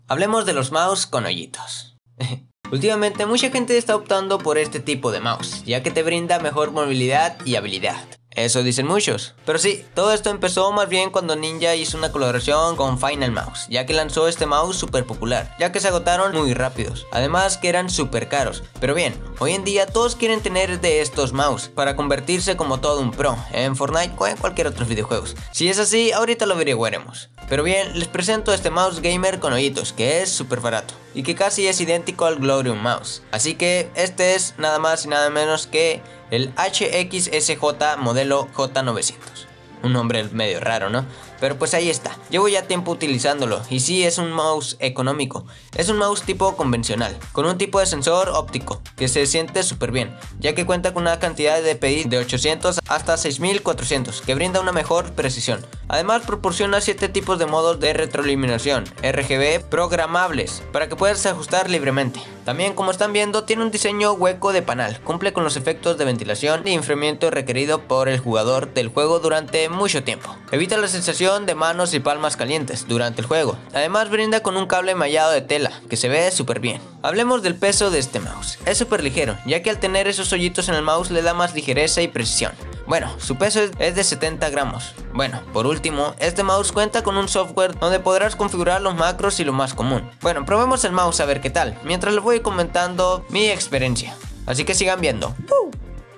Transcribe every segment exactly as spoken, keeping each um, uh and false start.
Hablemos de los mouse con hoyitos. Últimamente mucha gente está optando por este tipo de mouse, ya que te brinda mejor movilidad y habilidad. Eso dicen muchos. Pero sí, todo esto empezó más bien cuando Ninja hizo una colaboración con Final Mouse, ya que lanzó este mouse súper popular, ya que se agotaron muy rápidos, además que eran súper caros. Pero bien, hoy en día todos quieren tener de estos mouse para convertirse como todo un pro en Fortnite o en cualquier otro videojuegos. Si es así, ahorita lo averiguaremos. Pero bien, les presento este mouse gamer con hoyitos, que es súper barato y que casi es idéntico al Glorium Mouse. Así que este es nada más y nada menos que el H X S J modelo J novecientos. Un nombre medio raro, ¿no? Pero pues ahí está. Llevo ya tiempo utilizándolo y sí, es un mouse económico. Es un mouse tipo convencional, con un tipo de sensor óptico que se siente súper bien, ya que cuenta con una cantidad de D P I de ochocientos hasta seis mil cuatrocientos, que brinda una mejor precisión. Además proporciona siete tipos de modos de retroiluminación R G B programables para que puedas ajustar libremente. También, como están viendo, tiene un diseño hueco de panal, cumple con los efectos de ventilación y enfriamiento requerido por el jugador del juego durante mucho tiempo. Evita la sensación de manos y palmas calientes durante el juego. Además brinda con un cable mallado de tela que se ve súper bien. Hablemos del peso de este mouse. Es súper ligero, ya que al tener esos hoyitos en el mouse le da más ligereza y precisión. Bueno, su peso es de setenta gramos. Bueno, por último, este mouse cuenta con un software donde podrás configurar los macros y lo más común. Bueno, probemos el mouse a ver qué tal, mientras les voy comentando mi experiencia. Así que sigan viendo. ¡Uh!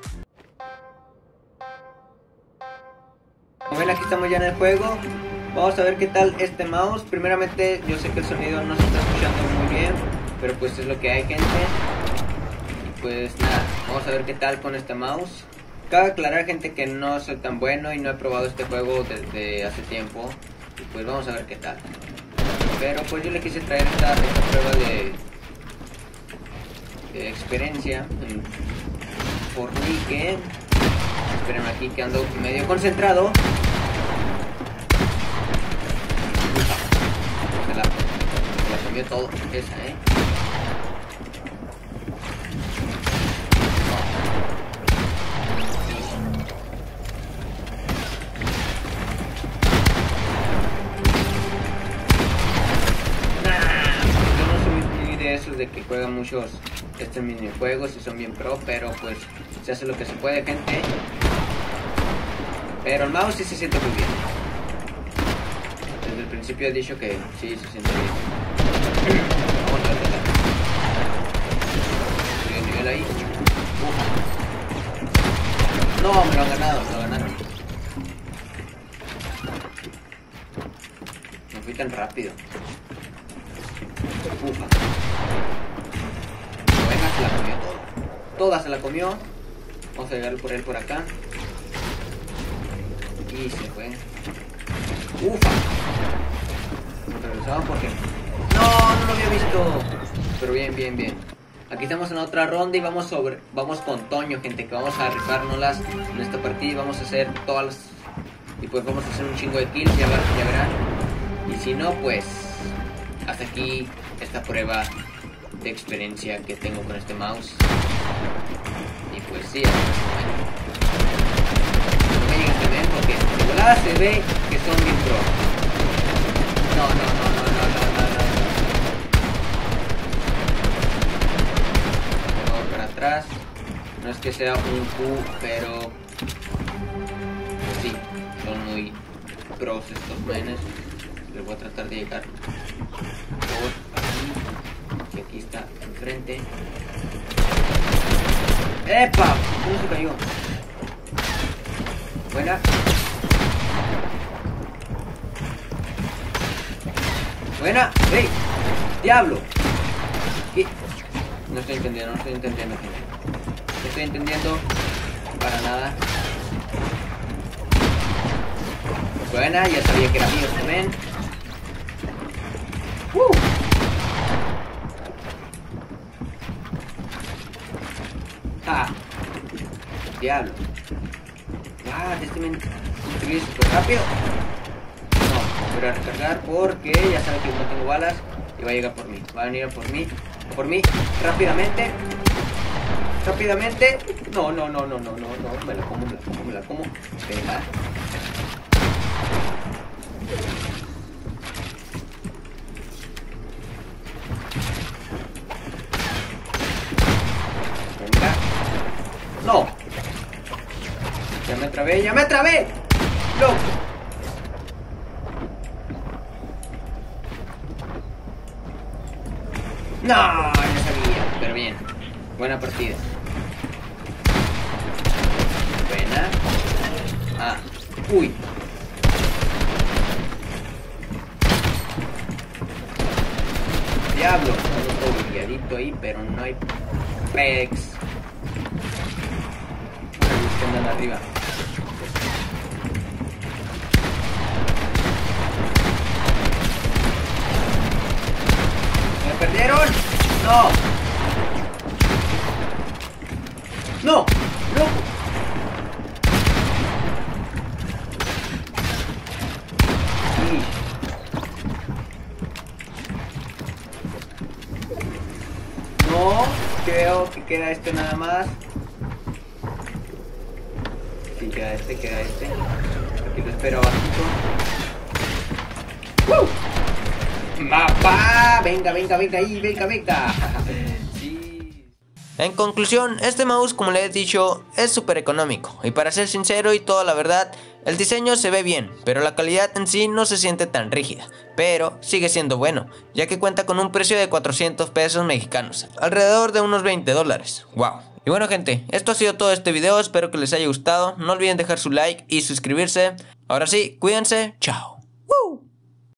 Como ven, aquí estamos ya en el juego. Vamos a ver qué tal este mouse. Primeramente, yo sé que el sonido no se está escuchando muy bien, pero pues es lo que hay, gente. Y pues nada, vamos a ver qué tal con este mouse. Cabe aclarar, gente, que no soy tan bueno y no he probado este juego desde hace tiempo. Y pues vamos a ver qué tal. Pero pues yo le quise traer esta, esta prueba de, de experiencia en Fortnite. Espérenme aquí que ando medio concentrado. Se la, se la comió todo esa, eh. Esos de que juegan muchos estos minijuegos y son bien pro, pero pues se hace lo que se puede, gente. Pero el mouse sí se siente muy bien. Desde el principio he dicho que sí se siente bien. Vamos a ver qué tal. Estoy a nivel ahí. Uf. No, me lo han ganado, me lo ganaron. No fui tan rápido. Ufa. Venga, se la comió toda. Toda se la comió. Vamos a llegar por él por acá. Y se fue. Ufa. Nos regresamos porque... No, no lo había visto. Pero bien, bien, bien. Aquí estamos en otra ronda y vamos sobre... Vamos con Toño, gente, que vamos a rifárnoslas en esta partida y vamos a hacer todas las... Y pues vamos a hacer un chingo de kills, ya, ya verán. Y si no, pues... Hasta aquí esta prueba de experiencia que tengo con este mouse. Y pues sí, no me llegan también porque de volada se ve que son bien pro. No, no, no, no, no, no, no, no. Vamos para atrás. No es que sea un Q, pero pues sí, son muy pros estos menes. Les voy a tratar de llegar por aquí, que aquí está enfrente. ¡Epa! ¿Cómo se cayó? Buena. Buena. ¡Ey! ¡Diablo! ¿Qué? No estoy entendiendo, no estoy entendiendo, gente. No estoy entendiendo para nada. Buena, ya sabía que era mío también. Uh. Ah, diablo. Ah, este me construye súper rápido. No, voy a recargar porque ya sabe que no tengo balas y va a llegar por mí. Va a venir a por mí, por mí, rápidamente. Rápidamente. No, no, no, no, no, no, no. Me la como, me la como, me la como. Venga. trabé, ya me trabé. Loco. No, ya sabía, pero bien. Buena partida. Buena. Ah, uy. Diablo, algo obligadito ahí, pero no hay pex. Que andan arriba. ¿Me perdieron? No. No, loco. Sí. No, creo que queda este nada más. Sí, queda este, queda este. Aquí lo espero abajito. ¡Woo! ¡Papá! Venga, venga, venga ahí, venga, venga. Sí. En conclusión, este mouse, como les he dicho, es súper económico. Y para ser sincero y toda la verdad, el diseño se ve bien, pero la calidad en sí no se siente tan rígida. Pero sigue siendo bueno, ya que cuenta con un precio de cuatrocientos pesos mexicanos, alrededor de unos veinte dólares. ¡Wow! Y bueno gente, esto ha sido todo este video, espero que les haya gustado, no olviden dejar su like y suscribirse. Ahora sí, cuídense, chao. ¡Woo!